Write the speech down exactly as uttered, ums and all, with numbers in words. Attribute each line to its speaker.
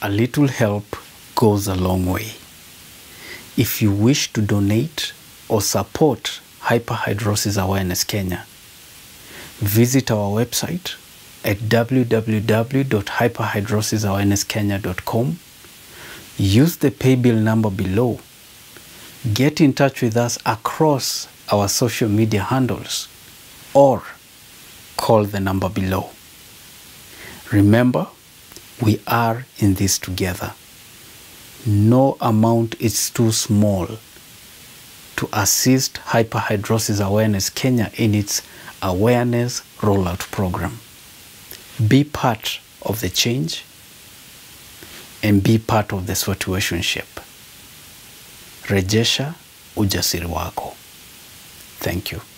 Speaker 1: A little help goes a long way. If you wish to donate or support Hyperhidrosis Awareness Kenya, visit our website at w w w dot hyperhidrosis awareness kenya dot com. Use the pay bill number below. Get in touch with us across our social media handles or call the number below. Remember, we are in this together. No amount is too small to assist Hyperhidrosis Awareness Kenya in its awareness rollout program. Be part of the change and be part of the situationship. Rejesha ujasiri wako. Thank you.